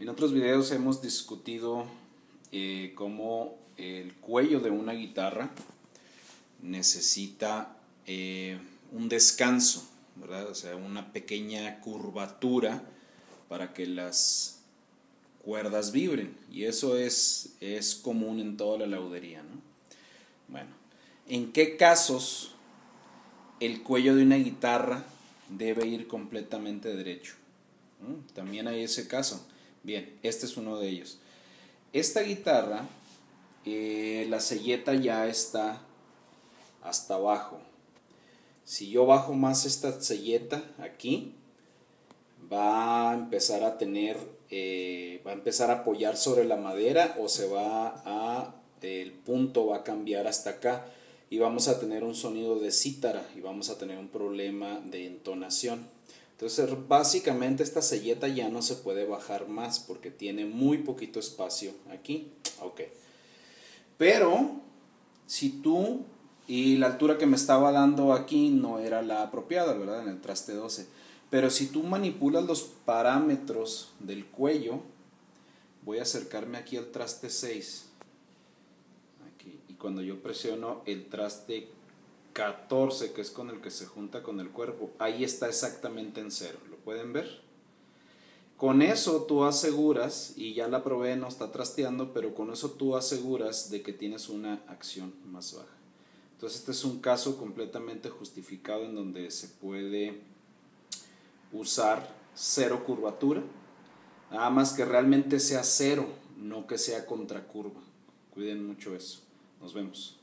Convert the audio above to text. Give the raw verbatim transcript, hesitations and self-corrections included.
En otros videos hemos discutido eh, cómo el cuello de una guitarra necesita eh, un descanso, ¿verdad? O sea, una pequeña curvatura para que las cuerdas vibren, y eso es, es común en toda la laudería, ¿no? Bueno, ¿en qué casos el cuello de una guitarra debe ir completamente derecho? ¿Mm? También hay ese caso. Bien, este es uno de ellos. Esta guitarra, eh, la selleta ya está hasta abajo. Si yo bajo más esta selleta aquí, va a empezar a tener, eh, va a empezar a apoyar sobre la madera, o se va a, el punto va a cambiar hasta acá y vamos a tener un sonido de cítara y vamos a tener un problema de entonación. Entonces básicamente esta selleta ya no se puede bajar más porque tiene muy poquito espacio aquí. Ok. Pero si tú, y la altura que me estaba dando aquí no era la apropiada, ¿verdad? En el traste doce. Pero si tú manipulas los parámetros del cuello, voy a acercarme aquí al traste seis. Aquí. Y cuando yo presiono el traste catorce, que es con el que se junta con el cuerpo, ahí está exactamente en cero. ¿Lo pueden ver? Con eso tú aseguras, y ya la probé, no está trasteando, pero con eso tú aseguras de que tienes una acción más baja. Entonces este es un caso completamente justificado en donde se puede usar cero curvatura, nada más que realmente sea cero, no que sea contracurva. Cuiden mucho eso. Nos vemos.